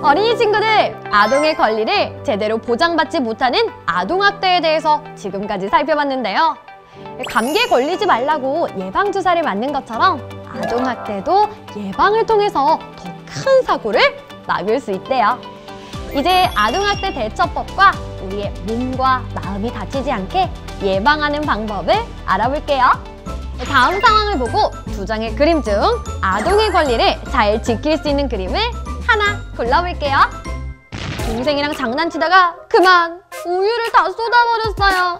어린이 친구들, 아동의 권리를 제대로 보장받지 못하는 아동학대에 대해서 지금까지 살펴봤는데요. 감기에 걸리지 말라고 예방주사를 맞는 것처럼 아동학대도 예방을 통해서 더 큰 사고를 막을 수 있대요. 이제 아동학대 대처법과 우리의 몸과 마음이 다치지 않게 예방하는 방법을 알아볼게요. 다음 상황을 보고 두 장의 그림 중 아동의 권리를 잘 지킬 수 있는 그림을 하나 골라볼게요. 동생이랑 장난치다가 그만 우유를 다 쏟아버렸어요.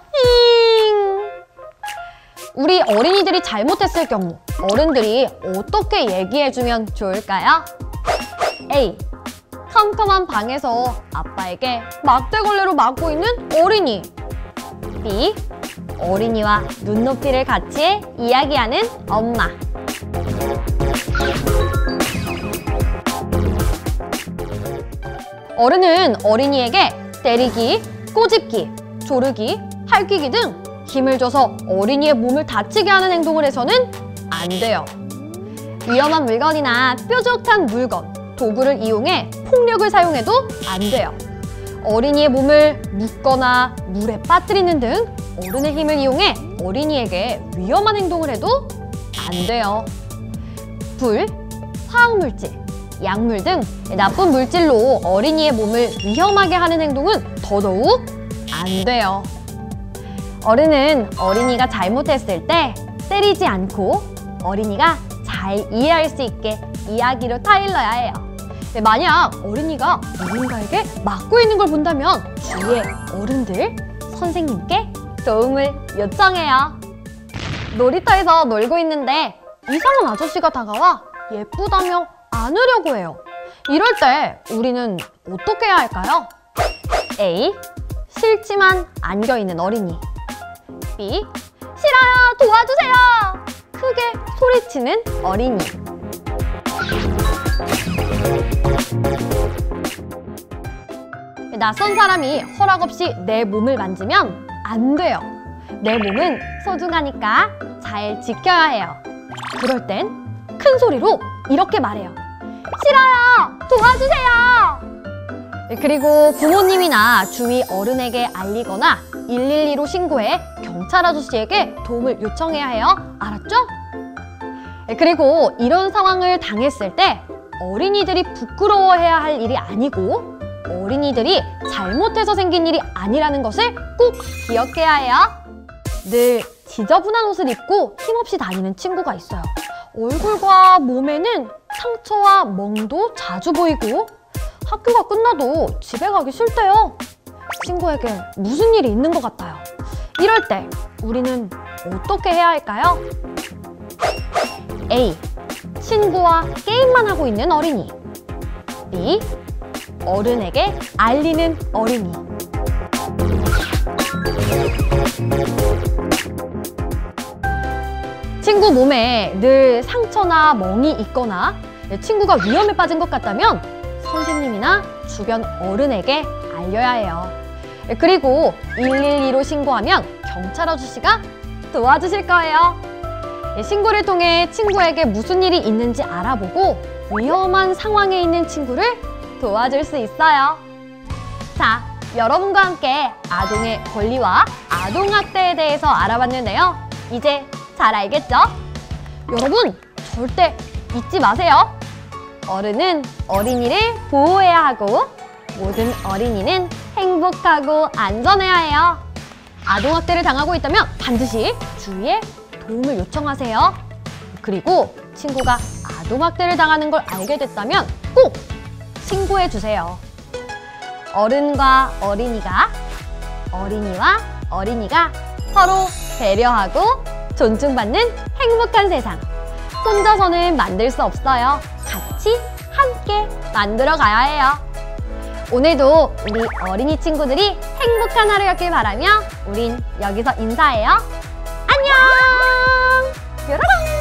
우리 어린이들이 잘못했을 경우 어른들이 어떻게 얘기해주면 좋을까요? A. 컴컴한 방에서 아빠에게 막대걸레로 맞고 있는 어린이. B. 어린이와 눈높이를 같이 해 이야기하는 엄마. 어른은 어린이에게 때리기, 꼬집기, 조르기, 할퀴기 등 힘을 줘서 어린이의 몸을 다치게 하는 행동을 해서는 안 돼요. 위험한 물건이나 뾰족한 물건, 도구를 이용해 폭력을 사용해도 안 돼요. 어린이의 몸을 묶거나 물에 빠뜨리는 등 어른의 힘을 이용해 어린이에게 위험한 행동을 해도 안 돼요. 불, 화학물질, 약물 등 나쁜 물질로 어린이의 몸을 위험하게 하는 행동은 더더욱 안 돼요. 어른은 어린이가 잘못했을 때 때리지 않고 어린이가 잘 이해할 수 있게 이야기로 타일러야 해요. 만약 어린이가 누군가에게 맞고 있는 걸 본다면 주위의 어른들, 선생님께 도움을 요청해요. 놀이터에서 놀고 있는데 이상한 아저씨가 다가와 예쁘다며 안으려고 해요. 이럴 때 우리는 어떻게 해야 할까요? A. 싫지만 안겨있는 어린이. B. 싫어요! 도와주세요! 크게 소리치는 어린이. 낯선 사람이 허락 없이 내 몸을 만지면 안 돼요. 내 몸은 소중하니까 잘 지켜야 해요. 그럴 땐 큰 소리로 이렇게 말해요. 싫어요! 도와주세요! 그리고 부모님이나 주위 어른에게 알리거나 112로 신고해 경찰 아저씨에게 도움을 요청해야 해요. 알았죠? 그리고 이런 상황을 당했을 때 어린이들이 부끄러워해야 할 일이 아니고 어린이들이 잘못해서 생긴 일이 아니라는 것을 꼭 기억해야 해요. 늘 지저분한 옷을 입고 힘없이 다니는 친구가 있어요. 얼굴과 몸에는 상처와 멍도 자주 보이고 학교가 끝나도 집에 가기 싫대요. 친구에게 무슨 일이 있는 것 같아요. 이럴 때 우리는 어떻게 해야 할까요? A. 친구와 게임만 하고 있는 어린이. B. 어른에게 알리는 어린이. 친구 몸에 늘 상처나 멍이 있거나 친구가 위험에 빠진 것 같다면 선생님이나 주변 어른에게 알려야 해요. 그리고 112로 신고하면 경찰 아저씨가 도와주실 거예요. 신고를 통해 친구에게 무슨 일이 있는지 알아보고 위험한 상황에 있는 친구를 도와줄 수 있어요. 자, 여러분과 함께 아동의 권리와 아동학대에 대해서 알아봤는데요. 이제 잘 알겠죠? 여러분, 절대 잊지 마세요. 어른은 어린이를 보호해야 하고 모든 어린이는 행복하고 안전해야 해요. 아동학대를 당하고 있다면 반드시 주위에 도움을 요청하세요. 그리고 친구가 아동학대를 당하는 걸 알게 됐다면 꼭 신고해주세요. 어른과 어린이가, 어린이와 어린이가 서로 배려하고 존중받는 행복한 세상. 혼자서는 만들 수 없어요. 같이 함께 만들어 가야 해요. 오늘도 우리 어린이 친구들이 행복한 하루였길 바라며 우린 여기서 인사해요. 안녕! 뾰로롱!